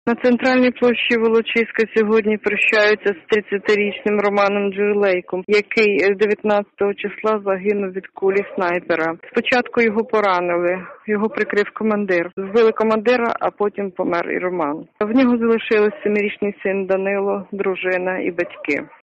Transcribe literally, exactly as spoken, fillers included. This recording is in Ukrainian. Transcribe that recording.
На центральній площі Волочиська сьогодні прощаються з тридцятирічним Романом Джуелейком, який дев'ятнадцятого числа загинув від кулі снайпера. Спочатку його поранили, його прикрив командир. Вбили командира, а потім помер і Роман. В нього залишились семирічний син Данило, дружина і батьки.